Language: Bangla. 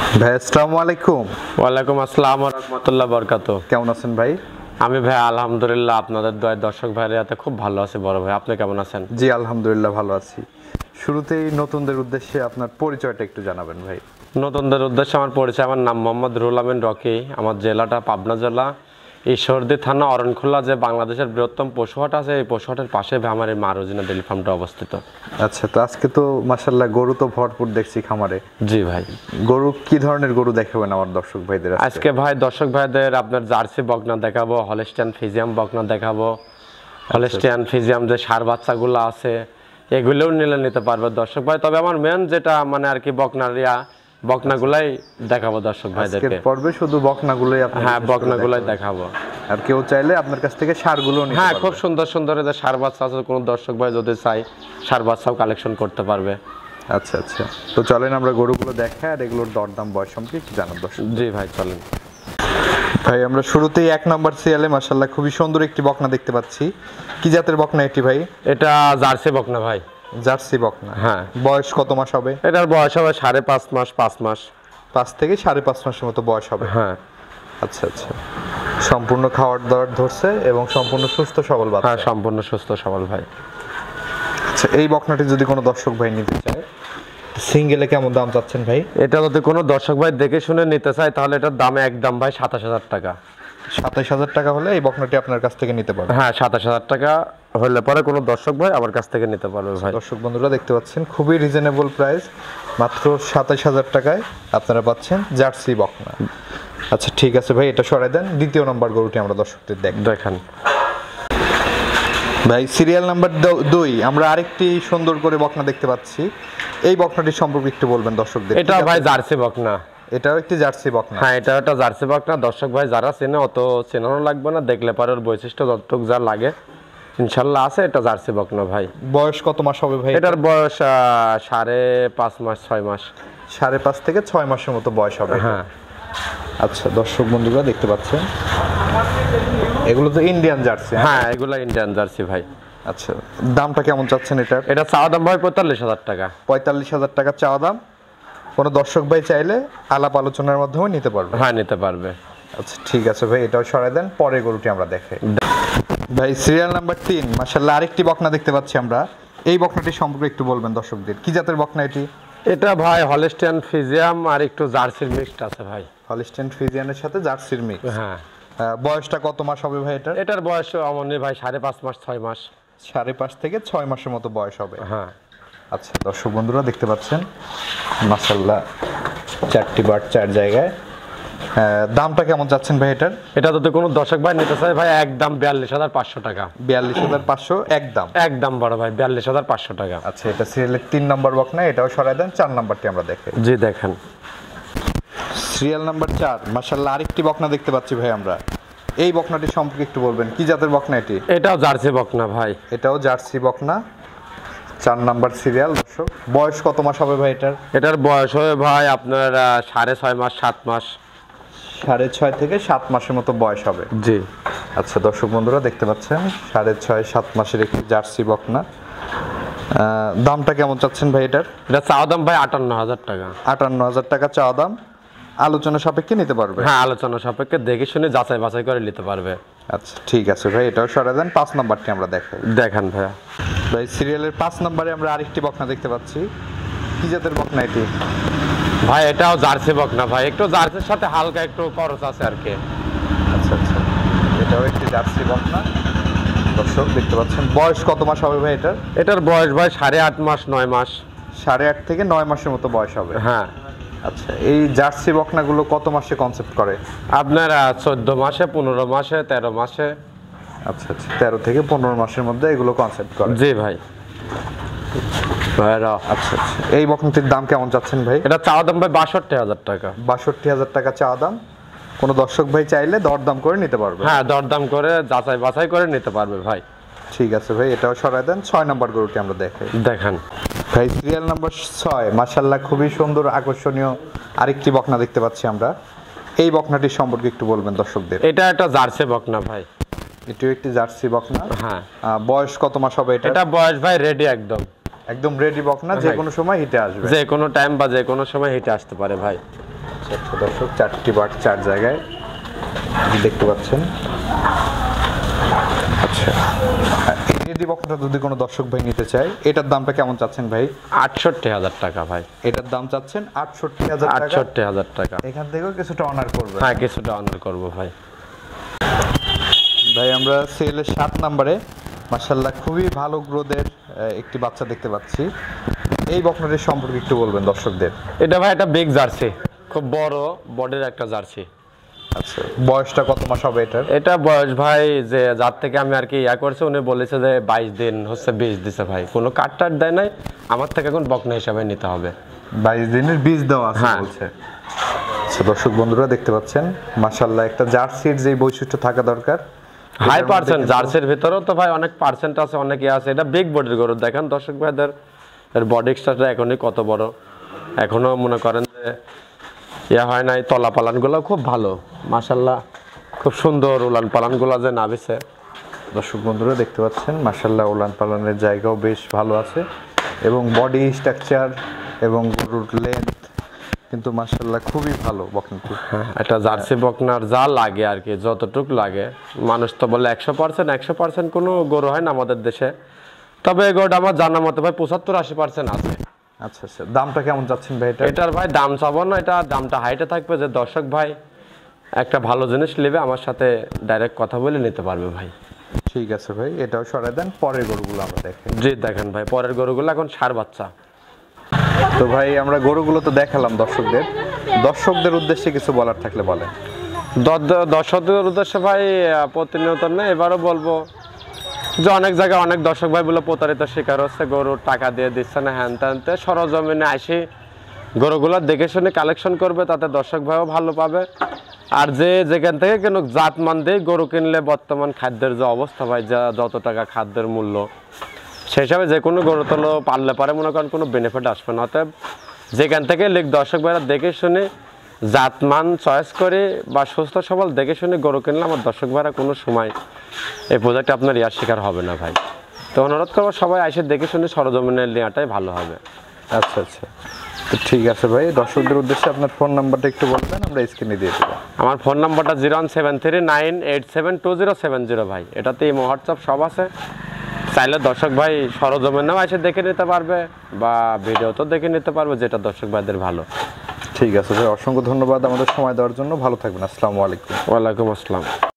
ভাই আসসালামু আলাইকুম। ওয়ালাইকুম আসসালাম ওয়া রাহমাতুল্লাহি ওয়া বারাকাতুহু। কেমন আছেন ভাই? আমি ভাই আলহামদুলিল্লাহ আপনাদের দোয়ায় দর্শক ভাইয়ের হাতে খুব ভালো আছি বড় ভাই। আপনি কেমন আছেন? জি আলহামদুলিল্লাহ ভালো আছি। শুরুতেই নতুনদের উদ্দেশ্যে আপনার পরিচয়টা একটু জানাবেন ভাই। নতুনদের উদ্দেশ্যে আমার পরিচয়, আমার নাম মোহাম্মদ রুহুল আমিন রকি। আমার জেলাটা পাবনা জেলা, ঈশ্বরদী থানা, অরণখোলা, যে বাংলাদেশের বৃহত্তম পশুহাট আছে, এই পশুহাটের পাশে আমার এই মারুজিনা ডেইরি ফার্মটা অবস্থিত। আচ্ছা, তো আজকে তো মাশাআল্লাহ গরু তো ভরপুর দেখছি খামারে। জি ভাই। গরু কি ধরনের গরু দেখাবেন আমার দর্শক ভাইদের? আজকে ভাই দর্শক ভাইদের আপনার জার্সি বকনা দেখাবো, হলস্টিয়ান ফ্রিজিয়াম বকনা দেখাবো। হলস্টিয়ান ফ্রিজিয়াম যে ষাঁড় বাচ্চাগুলো আছে এগুলোও নিতে পারবে দর্শক ভাই। তবে আমার মেন যেটা মানে আর কি বকনাগুলাই দেখাবো দর্শক ভাইদেরকে। আজকের পর্বে শুধু বকনাগুলোই আপনি? হ্যাঁ, বকনাগুলাই দেখাবো। আর কেউ চাইলে আপনার কাছ থেকে ষাঁড়গুলো নিতে পারবে? হ্যাঁ, খুব সুন্দর সুন্দর যে ষাঁড় বাচ্চা আছে, কোনো দর্শক ভাই যদি চাই ষাঁড় বাচ্চাও কালেকশন করতে পারবে। আচ্ছা আচ্ছা, তো চলেন আমরা গরুগুলো দেখাই আর এগুলোর দরদাম বয়স সম্পর্কে একটু জানাব দর্শক। জি ভাই চলেন। ভাই আমরা শুরুতেই 1 নম্বর সিরিয়ালে মাশাআল্লাহ খুবই সুন্দর একটি বকনা দেখতে পাচ্ছি। কি জাতের বকনা এটি ভাই? এটা জার্সি বকনা ভাই। জার্সি বকনা। হ্যাঁ। বয়স কত মাস হবে? এটার বয়স হবে 5.5 মাস, 5 মাস। 5 থেকে 5.5 মাসের মতো বয়স হবে। হ্যাঁ। আচ্ছা আচ্ছা, সম্পূর্ণ খাওয়ার দাওয়ার ধরছে এবং সম্পূর্ণ সুস্থ সবল বাচ্চা। হ্যাঁ, সম্পূর্ণ সুস্থ সবল ভাই। আচ্ছা, এই বকনাটি যদি কোনো দর্শক ভাই নিতে চায়, সিঙ্গেলে কেমন দাম চাচ্ছেন ভাই? এটা যদি কোনো দর্শক ভাই দেখে শুনে নিতে চায় তাহলে এটার দাম একদম ভাই 27,000 টাকা। 27,000 টাকা হলে এই বকনাটি আপনার কাছ থেকে নিতে পারবেন? হ্যাঁ, 27,000 টাকা হলে পরে কোনো দর্শক ভাই আমার কাছ থেকে নিতে পারবে ভাই। দর্শক বন্ধুরা দেখতে পাচ্ছেন খুবই রিজনেবল প্রাইস, মাত্র 27,000 টাকায় আপনারা পাচ্ছেন জার্সি বকনা। আচ্ছা ঠিক আছে ভাই, এটা সরাই দেন। দ্বিতীয় নম্বর গরুটি আমরা দর্শকদের দেখেন ভাই। সিরিয়াল নাম্বার 2 আমরা আরেকটি সুন্দর করে বকনা দেখতে পাচ্ছি। এই বকনাটির সম্পর্কে একটু বলবেন দর্শকদের। এটা ভাই জার্সি বকনা। এটাও একটি জার্সি বকনা? হ্যাঁ, এটা একটা জার্সি বকনা। দর্শক ভাই যারা চেনে অত চেনানো লাগবে না, দেখলে পারে ওর বৈশিষ্ট্য যতটুকু যা লাগে ইনশাল্লাহ আছে। এটা জার্সি বকনা ভাই। বয়স কত মাস হবে ভাই? এটার বয়স 5.5 মাস, 6 মাস। 5.5 থেকে 6 মাসের মতো বয়স হবে। হ্যাঁ। আচ্ছা দর্শক বন্ধুরা দেখতে পাচ্ছেন এগুলো তো ইন্ডিয়ান জার্সি? হ্যাঁ, এগুলা ইন্ডিয়ান জার্সি ভাই। আচ্ছা, দামটা কেমন চাচ্ছেন এটার? এটা চাওয়া দাম ভাই 45,000 টাকা। 45,000 টাকা চাওয়া দাম। কোনো দর্শক ভাই চাইলে আলাপ আলোচনার মাধ্যমে নিতে পারবে? হ্যাঁ, নিতে পারবে। আচ্ছা ঠিক আছে ভাই, এটাও সরাই দেন। পরের গরুটি আমরা দেখাই ভাই। সিরিয়াল নাম্বার 3 মাশাআল্লাহ আরেকটি বকনা দেখতে পাচ্ছি আমরা। এই বকনাটির সম্পর্কে একটু বলবেন দর্শকদের। কি জাতের বকনা এটি? এটা ভাই হলস্টিয়ান ফ্রিজিয়াম আর একটু জার্সির মিক্সড আছে ভাই। হলস্টিয়ান ফ্রিজিয়ানের সাথে জার্সির মিক্স। হ্যাঁ। বয়সটা কত মাস হবে ভাই এটার? এটার বয়স অমনি ভাই 5.5 মাস, 6 মাস। 5.5 থেকে 6 মাসের মতো বয়স হবে। হ্যাঁ। আচ্ছা দর্শক বন্ধুরা দেখতে পাচ্ছেন মাশাআল্লাহ 4টি বাট 4 জায়গায়। দামটা কেমন যাচ্ছেন ভাই এটার? এটা যদি কোনো দর্শক ভাই নিতে চায় ভাই একদম 42,500 টাকা। 42,500 একদম? একদম বড় ভাই 42,500 টাকা। আচ্ছা, এটা সিরিয়ালের 3 নম্বর বকনা, এটাও সরাই দেন। 4 নম্বরটি আমরা দেখাই। জি দেখেন। সিরিয়াল নাম্বার 4 মাশাআল্লাহ আরেকটি বকনা দেখতে পাচ্ছি ভাই আমরা। এই বকনাটির সম্পর্কে একটু বলবেন। কি জাতের বকনা এটি? এটাও জার্সি বকনা ভাই। এটাও জার্সি বকনা। 4 নাম্বার সিরিয়াল দর্শক। বয়স কত মাস হবে ভাই এটার? এটার বয়স হবে ভাই আপনার 6.5 মাস, 7 মাস। 6.5 থেকে 7 মাসের মতো বয়স হবে। জি। আচ্ছা দর্শক বন্ধুরা দেখতে পাচ্ছেন 6.5 7 মাসের একটি জার্সি বকনা। দামটা কেমন চাচ্ছেন ভাই এটার? এটা চাওয়া দাম ভাই 58,000 টাকা। 58,000 টাকা চাওয়া দাম। আলোচনা সাপেক্ষে নিতে পারবে? হ্যাঁ, আলোচনা সাপেক্ষে দেখে শুনে যাচাই বাছাই করে নিতে পারবে। আচ্ছা ঠিক আছে ভাই, এটাও সরাই দেন। 5 নাম্বারটি আমরা দেখাই। দেখেন ভাইয়া। ভাই সিরিয়ালের 5 নম্বরে আমরা আরেকটি বকনা দেখতে পাচ্ছি। কি জাতের বকনা এটি? ভাই এটাও জার্সি বকনা ভাই, একটু জার্সির সাথে হালকা একটু খরচ আছে আর কি। আচ্ছা আচ্ছা, এটাও একটি জার্সি বকনা দর্শক দেখতে পাচ্ছেন। বয়স কত মাস হবে ভাই এটার? এটার বয়স ভাই 8.5 মাস, 9 মাস। 8.5 থেকে 9 মাসের মতো বয়স হবে। হ্যাঁ। আচ্ছা, এই জার্সি বকনাগুলো কত মাসে কনসেপ্ট করে? আপনার 14 মাসে, 15 মাসে, 13 মাসে। আচ্ছা আচ্ছা, 13 থেকে 15 মাসের মধ্যে এগুলো কনসেপ্ট করে? জি ভাই। আচ্ছা আচ্ছা, এই বকনাটির দাম কেমন চাচ্ছেন ভাই? এটা চাওয়া দাম ভাই 62,000 টাকা। 62,000 টাকা চাওয়া দাম। কোনো দর্শক ভাই চাইলে দরদাম করে নিতে পারবে? হ্যাঁ, দরদাম করে যাচাই বাছাই করে নিতে পারবে ভাই। ঠিক আছে ভাই, এটাও সরাই দেন। 6 নম্বর গরুটি আমরা দেখাই। দেখেন ভাই সিরিয়াল নাম্বার 6 মাশাআল্লাহ খুবই সুন্দর আকর্ষণীয় আরেকটি বকনা দেখতে পাচ্ছি আমরা। এই বকনাটির সম্পর্কে একটু বলবেন দর্শকদের। এটা একটা জার্সি বকনা ভাই। এটিও একটি জার্সি বকনা। হ্যাঁ। বয়স কত মাস হবে এটা? এটা বয়স ভাই রেডি একদম। একদম রেডি বকনা, যে কোনো সময় হিটে আসবে? যে কোনো টাইম বা যে কোনো সময় হিটে আসতে পারে ভাই। আচ্ছা দর্শক, 4টি বাট 4 জায়গায় দেখতে পাচ্ছেন। আচ্ছা, এই বকনাটা যদি কোনো দর্শক ভাই নিতে চায়, এটার দামটা কেমন চাচ্ছেন ভাই? ৬৮,০০০ টাকা ভাই। এটার দাম চাচ্ছেন ৬৮,০০০ টাকা। ৬৮,০০০ টাকা। এখান থেকেও কিছুটা অনার করবে? হ্যাঁ, কিছুটা অনার করব ভাই। ভাই আমরা সেলের 7 নম্বরে মাশাআল্লাহ খুবই ভালো গ্রোথের একটি বাচ্চা দেখতে পাচ্ছি। এই বকনাটির সম্পর্কে একটু বলবেন দর্শকদের। এটা ভাই একটা বিগ জার্সি, খুব বড় বডির একটা জার্সি। আচ্ছা, বয়সটা কত মাস হবে এটার? এটা বয়স ভাই, যে যার থেকে আমি আর কি করছি, উনি বলেছে যে 22 দিন হচ্ছে বীজ দিছে ভাই, কোনো কাট দেয় নাই, আমার থেকে এখন বকনা হিসাবে নিতে হবে। 22 দিনের বীজ দেওয়া আছে বলছে। আচ্ছা দর্শক বন্ধুরা দেখতে পাচ্ছেন মাশাআল্লাহ একটা জার্সির যে বৈশিষ্ট্য থাকা দরকার, হাই পার্সেন্ট জার্সির ভিতরেও তো ভাই অনেক পার্সেন্ট আছে, অনেকে আছে। এটা বিগ বডির গরু, দেখেন দর্শক ভাইদের এর বডি স্ট্রাকচার এখনই কত বড়, এখনো মনে করেন যে হয় নাই। তলা পালানগুলো খুব ভালো মাশাআল্লাহ, খুব সুন্দর উলান পালানগুলো যে নাবিছে। দর্শক বন্ধুরা দেখতে পাচ্ছেন মাশাআল্লাহ উলান পালানের জায়গাও বেশ ভালো আছে, এবং বডি স্ট্রাকচার এবং গরুর লেন্থ কিন্তু মাশাআল্লাহ খুবই ভালো বকনাটি। হ্যাঁ, একটা জার্সি বকনার যা লাগে আর কি, যতটুক লাগে, মানুষ তো বলে 100% কোনো গরু হয় না আমাদের দেশে, তবে এই গরুটা আমার জানা মতে ভাই 75-80% আছে। আচ্ছা আচ্ছা, দামটা কেমন চাচ্ছেন ভাই এটা? এটার ভাই দাম চাবো না, এটা দামটা হাইটে থাকবে, যে দর্শক ভাই একটা ভালো জিনিস নেবে আমার সাথে ডাইরেক্ট কথা বলে নিতে পারবে ভাই। ঠিক আছে ভাই, এটাও সরাই দেন, পরের গরুগুলো আমরা দেখি। জি দেখেন ভাই, পরের গরুগুলো এখন ষাঁড় বাচ্চা। তো ভাই আমরা গরুগুলো তো দেখালাম দর্শকদের উদ্দেশ্যে কিছু বলার থাকলে বলেন। দর্শকদের উদ্দেশ্যে ভাই প্রতিনিয়ত না, এবারও বলবো যে অনেক জায়গায় অনেক দর্শক ভাই বলে প্রতারিত শিকার হচ্ছে, গরু টাকা দিয়ে দিচ্ছে না, হ্যান ত্যানতে। সরজমিনে আসি গরুগুলো দেখে শুনে কালেকশন করবে, তাতে দর্শক ভাইও ভালো পাবে। আর যে যেখান থেকে কেন জাতমান দিয়ে গরু কিনলে বর্তমান খাদ্যের যে অবস্থা ভাই, যা যত টাকা খাদ্যের মূল্য, সেই হিসাবে যে কোনো গরু তোলো পারলে পারে মনে করেন কোনো বেনিফিট আসবে না। অতএব যেখান থেকে দর্শক ভাইরা দেখে শুনে জাতমান চয়েস করে বা সুস্থ সবল দেখে শুনে গরু কিনলে আমার দর্শক ভাইরা কোনো সময় এই প্রজেক্টে আপনার ইয়ার শিকার হবে না ভাই। তো অনুরোধ করবো সবাই এসে দেখে শুনে সরজমিনে নেওয়াটাই ভালো হবে। আচ্ছা আচ্ছা, তো ঠিক আছে ভাই, দর্শকদের উদ্দেশ্যে আপনার ফোন নাম্বারটা একটু বলবেন, আমরা স্ক্রিনে দিয়ে দেবো। আমার ফোন নাম্বারটা 01739872070 ভাই। এটাতে এই হোয়াটসঅ্যাপ সব আছে, চাইলে দর্শক ভাই সরজমিনেও এসে দেখে নিতে পারবে বা ভিডিও তো দেখে নিতে পারবে, যেটা দর্শক ভাইদের ভালো। ঠিক আছে ভাই, অসংখ্য ধন্যবাদ আমাদের সময় দেওয়ার জন্য। ভালো থাকবেন, আসসালামু আলাইকুম। ওয়ালাইকুম আসসালাম।